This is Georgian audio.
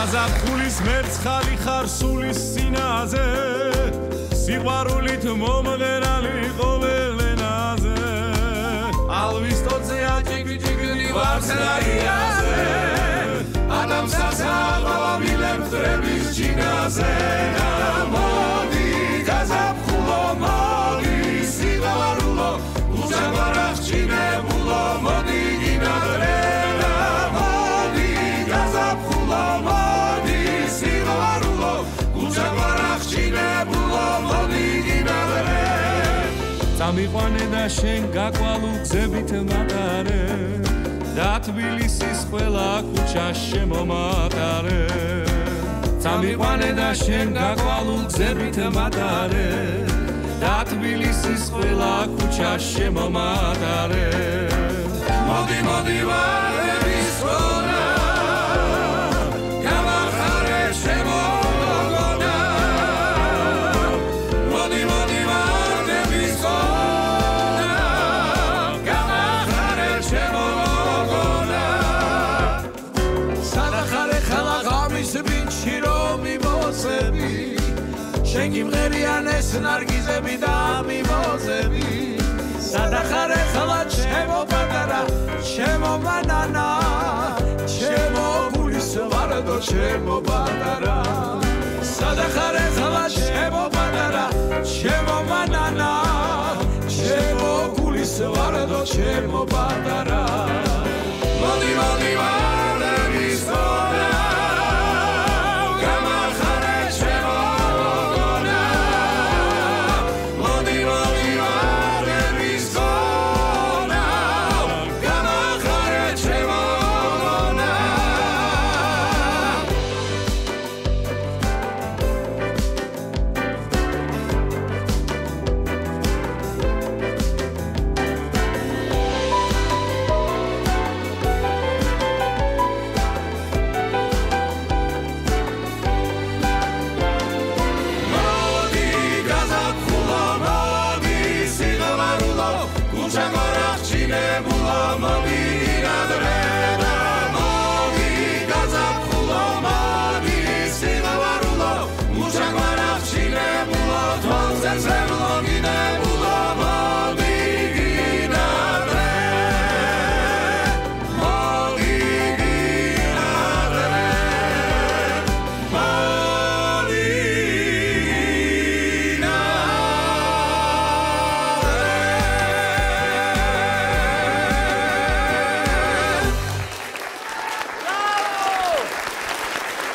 გაზაფხულის მერცხალი ხარ სულის სინაზე სიყვარულით მომღერალი ყოველ ენაზე ალვის ტოცე აჭიგ-ჭიგნი ვარსაიაზე ადამიანს აღავილებთ დრების ჩინაზე მოდი გაზაფხულო მოდი სიყვარულო უზარმარახჩინებულო მოდი გინადრენა მოდი გაზაფხულო მოდი სიყვარულო უზარმარახჩინებულო მოდი გინადრე წამიყვანე და შენ გაკვალულ გზებით მატარე და თბილისის ყველა ქუჩა შემომატარე წამიყვანე და შენ გაკვალულ გზებით მატარე და თბილისის ყველა ქუჩა შემომატარე მოდი მოდი ვარების ხონა გამახარე შემოგონა მოდი მოდი ვარების ხონა გამახარე შემოგონა სადახარე ხალა ღამის ბინჩი რომ იმოსები შენ გიმღერიანეს ნარგიზები და მიმოზები სადახარე ხალა ჩემო პატარა ჩემო მანანა ჩემო გულის ვარდო ჩემო პატარა სადახარე ხალა ჩემო პატარა ჩემო მანანა ჩემო გულის ვარდო ჩემო პატარა